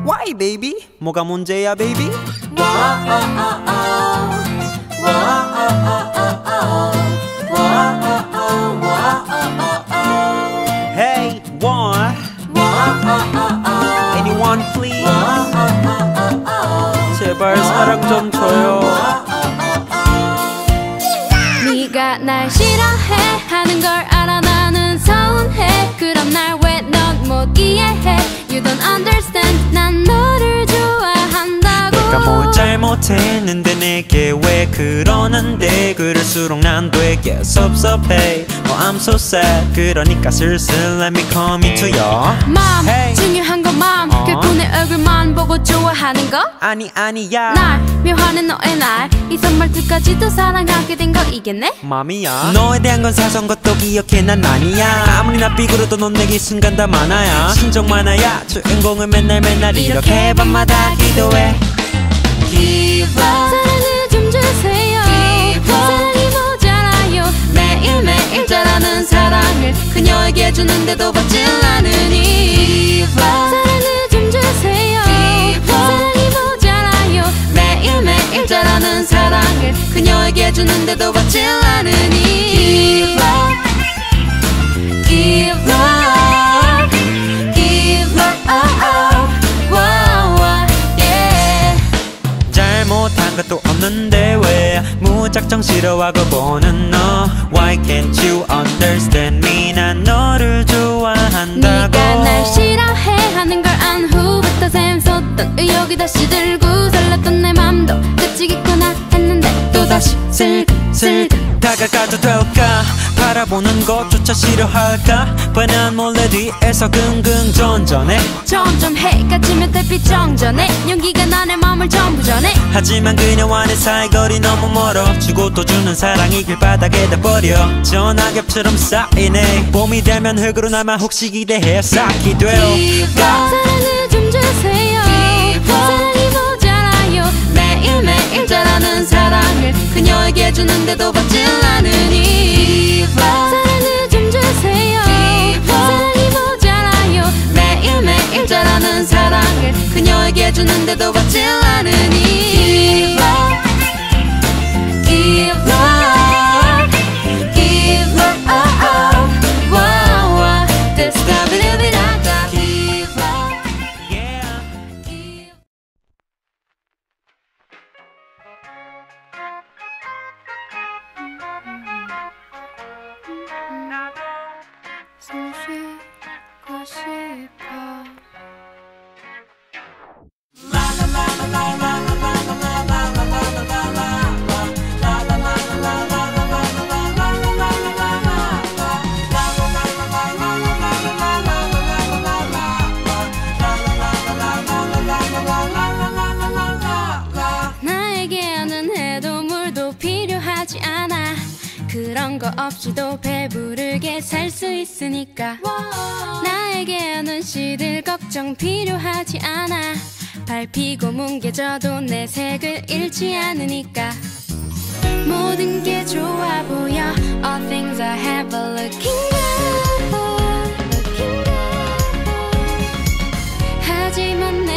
Why baby? 뭐가 문제야 baby? Hey, what? Anyone please? 제발 사랑 좀 줘요. 네가 날 싫어해 하는 걸 알아 나는 서운해. 그럼 날 왜 넌 못 이해해? You don't understand. 난 너를 좋아한다고. 내가 뭘 잘못했는데 내게 왜 그러는데 그럴수록 난 되게 섭섭해. Oh I'm so sad. 그러니까 슬슬 let me come into your 맘 hey. 중요한 건 맘. 결코 내 얼굴만 보고 좋아하는 거 아니야 날 묘하는 너의 날 이 선말투까지도 사랑하게 된 거 이겠네? 맘이야 너에 대한 건 사소한 것도 기억해 난 아니야. 아무리 나 삐그러도 넌 내게 순간 다 많아야 신정 많아야 주인공을 맨날 이렇게 밤마다 기도해. Give up 사랑을 좀 주세요. 사랑이 모자라요. 매일매일 자라는 사랑을 그녀에게 주는데도 받질 않으니 Give up 사랑을 좀 주세요. 사랑이 모자라요. 매일매일 자라는 사랑을 그녀에게 주는데도 받질 않으니 Give up Give up Give up wow, yeah. 잘못한 것도 없는데 왜 무작정 싫어하고 보는 너 Why can't you understand me? 난 너를 좋아한다고. 네가 날 싫어해 하는 걸 안 후부터 샘솟던 의욕이 다시 들고 설렜던 내 맘도 그치겠구나 했는데 또다시 슬슬 다가가도 될까? 바라보는 것조차 싫어할까? 뻔한 몰래 뒤에서 긍긍전전해. 점점 해가 지면 달빛 정전해. 용기가 나의 마음을 전부 전해. 하지만 그녀와 내 사이거리 너무 멀어. 주고 또 주는 사랑이 길바닥에다 버려. 전화겹처럼 쌓이네. 봄이 되면 흙으로 남아 혹시 기대해 쌓기 돼요. 사랑을 좀 주세요. 사랑이 모자라요. 매일매일 자라는 사랑을 그녀에게 주는데도 받질 않으니 사랑을 좀 주세요. 사랑이 모자라요. 매일매일 자라는 사랑을 그녀에게 주는데도 받질 않으니 Give up Give up wow, wow. This time we live it out. Give up Yeah. 숨 쉬고 싶어. 나에게는 해도 물도 필요하지 않아. 그런 거 없이도 배부르게 살 수 있으니까. 나에게는 시들 걱정 필요하지 않아. 밟히고 뭉개져도 내 색을 잃지 않으니까. 모든 게 좋아 보여. All things I have are looking good. 하지만 내